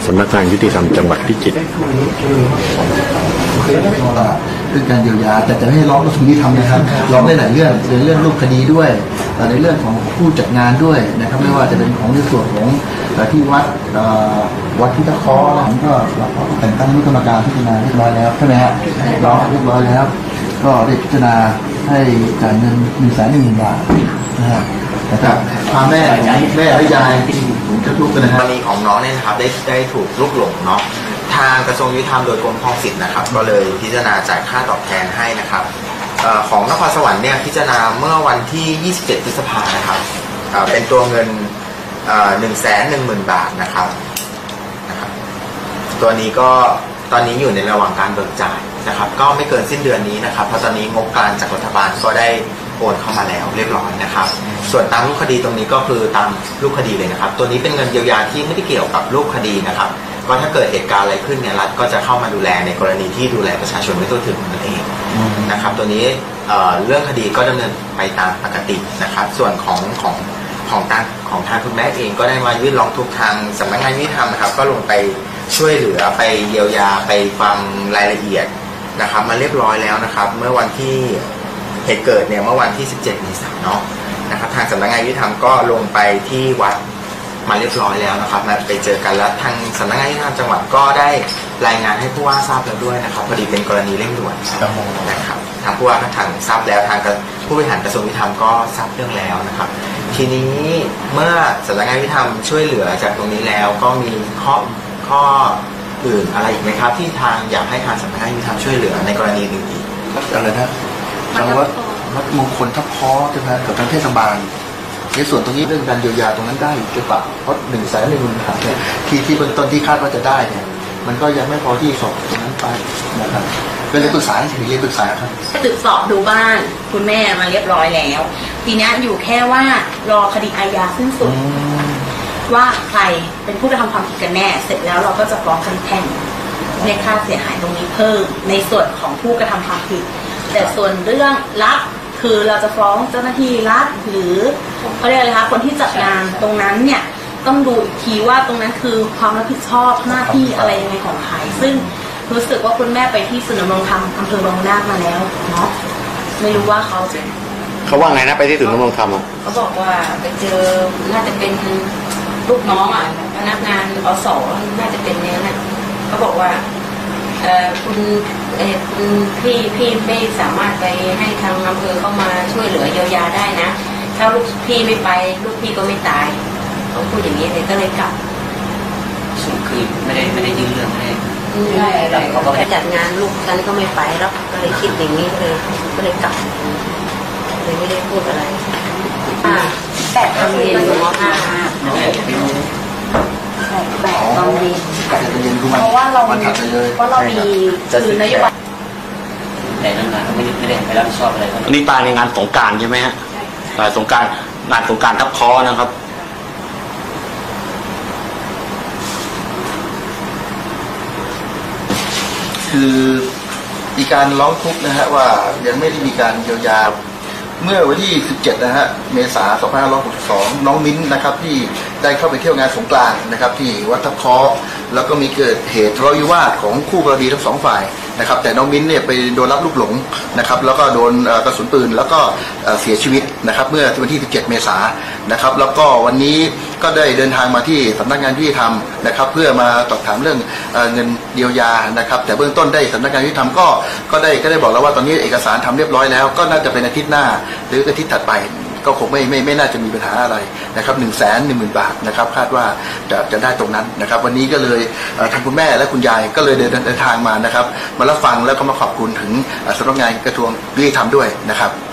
ำนักงานยุติธรรมจังหวัดพิจิตรเรื่องการเยียวยาแต่จะไม่ให้ร้องกระทรวงยุติธรรมนะครับร้องได้หลายเรื่องในเรื่องรูปคดีด้วยในเรื่องของผู้จัดงานด้วยนะครับไม่ว่าจะเป็นของในส่วนของที่วัดที่ตะเคาะก็แต่งตั้งคณะกรรมการพิจารณาเรียบร้อยแล้วใช่ไหมฮะร้องเรียบร้อยแล้วก็ได้พิจารณาให้จ่ายเงิน110,000 บาทนะฮะแต่พาแม่และยายผมจะพูดกันนะครับกรณีของน้องเนี่ยนะครับได้ถูกลุกหลงเนาะทางกระทรวงยุติธรรมโดยกรมครองสิทธิ์นะครับก็เลยพิจารณาจ่ายค่าตอบแทนให้นะครับของนครสวรรค์เนี่ยพิจารณาเมื่อวันที่27 พฤษภาคมนะครับเป็นตัวเงิน110,000 บาทนะครับตัวนี้ก็ตอนนี้อยู่ในระหว่างการเบิกจ่ายนะครับก็ไม่เกินสิ้นเดือนนี้นะครับเพราะตอนนี้งบกลางจากรัฐบาลก็ได้โอนเข้ามาแล้วเรียบร้อยนะครับส่วนตามรูปคดีตรงนี้ก็คือตามรูปคดีเลยนะครับตัวนี้เป็นเงินเยียวยาที่ไม่ได้เกี่ยวกับรูปคดีนะครับก็ถ้าเกิดเหตุการณ์อะไรขึ้นเนี่ยรัฐก็จะเข้ามาดูแลในกรณีที่ดูแลประชาชนไม่ทั่วถึงนั่นเองนะครับตัวนี้เรื่องคดีก็ดำเนินไปตามปกตินะครับส่วนของทางคุณแม่เองก็ได้มายื่นร้องทุกข์ทางสำนักงานยุติธรรมนะครับก็ลงไปช่วยเหลือไปเยียวยาไปฟังรายละเอียดนะครับมาเรียบร้อยแล้วนะครับเมื่อวันที่เหตุเกิดเนี่ยเมื่อวันที่17 เมษายนเนาะนะครับทางสำนักงานยุติธรรมก็ลงไปที่วัดมาเรียบร้อยแล้วนะครับมาไปเจอกันแล้วทางสำนักงานยุติธรรมจังหวัดก็ได้รายงานให้ผู้ว่าทราบแล้วด้วยนะครับพอดีเป็นกรณีเร่งด่วนนะครับทางผู้ว่าทางทราบแล้วทางผู้บริหารกระทรวงยุติธรรมก็ทราบเรื่องแล้วนะครับทีนี้เมื่อสำนักงานยุติธรรมช่วยเหลือจากตรงนี้แล้วก็มีข้ออื่นอะไรอีกไหมครับที่ทางอยากให้ทางสำนักงานยุติธรรมช่วยเหลือในกรณีอื่นอีกอะไรนะทางวัดมงคลทับเคาะใช่ไหมกับทางเทศบาลในส่วนตรงนี้เรื่องการเยียวยาตรงนั้นได้หรือเปล่าเพราะ110,000 บาทเนี่ยที่เบื้องต้นที่คาดว่าจะได้เนี่ยมันก็ยังไม่พอที่สอบตรงนั้นไปนะครับก็เลยปรึกษาถึงเรียนปรึกษาครับตรวจสอบดูบ้านคุณแม่มาเรียบร้อยแล้วทีนี้อยู่แค่ว่ารอคดีอาญาสิ้นสุดว่าใครเป็นผู้กระทำความผิดกันแน่เสร็จแล้วเราก็จะฟ้องคดีแพ่งเรียกค่าเสียหายตรงนี้เพิ่มในส่วนของผู้กระทำความผิดแต่ส่วนเรื่องลับคือเราจะฟ้องเจ้าหน้าที่รัฐหรือเขาเรียกอะไรคะคนที่จัดงานตรงนั้นเนี่ยต้องดูอีกทีว่าตรงนั้นคือความรับผิดชอบหน้าที่อะไรยังไงของใครซึ่งรู้สึกว่าคุณแม่ไปที่ศูนย์ดำรงธรรมอำเภอบางนามาแล้วเนาะไม่รู้ว่าเขาว่าไงนะไปที่ศูนย์ดำรงธรรมเขาบอกว่าไปเจอน่าจะเป็นลูกน้องพนักงานอสน่าจะเป็นเนี้ยนะเขาบอกว่าคุณพี่ไม่สามารถไปให้ทางอำเภอเข้ามาช่วยเหลือเยียวยาได้นะถ้าลูกพี่ไม่ไปลูกพี่ก็ไม่ตายเขาพูดอย่างนี้เลยก็เลยกลับส่วนคือไม่ได้ยื่นเรื่องให้เขาก็จัดงานลูกฉันก็ไม่ไปแล้วก็เลยคิดอย่างนี้เลยก็เลยกลับเลยไม่ได้พูดอะไรแต่ทำเย็นหัวแต่ตอนเย็นเพราะว่าเรามีคือนโยบายแต่นั้นนะไม่ได้ไปรับผิดชอบอะไรนี่ตายในงานสงกรานต์ใช่ไหมฮะงานสงกรานต์ทับเคาะนะครับคือมีการร้องทุกข์นะฮะว่ายังไม่ได้มีการเยียวยาเมื่อวันที่17นะฮะเมษายน 2562น้องมิ้นนะครับที่ได้เข้าไปเที่ยวงานสงกรานต์นะครับที่วัดทับเคาะแล้วก็มีเกิดเหตุทะเลาะวิวาทของคู่กรณีทั้ง2 ฝ่ายนะครับแต่น้องมิ้นเนี่ยไปโดนรับลูกหลงนะครับแล้วก็โดนกระสุนปืนแล้วก็เสียชีวิตนะครับเมื่อวันที่17 เมษายนนะครับแล้วก็วันนี้ก็ได้เดินทางมาที่สำนักงานยุติธรรมนะครับเพื่อมาสอบถามเรื่องเงินเยียวยานะครับแต่เบื้องต้นได้สำนักงานยุติธรรมก็ได้บอกแล้วว่าตอนนี้เอกสารทำเรียบร้อยแล้วก็น่าจะเป็นอาทิตย์หน้าหรืออาทิตย์ถัดไปก็คงไม่น่าจะมีปัญหาอะไรนะครับ110,000 บาทนะครับคาดว่าจะได้ตรงนั้นนะครับวันนี้ก็เลยทางคุณแม่และคุณยายก็เลยเดินทางมานะครับมารับฟังแล้วก็มาขอบคุณถึงสำนักงานกระทรวงยุติธรรมด้วยนะครับ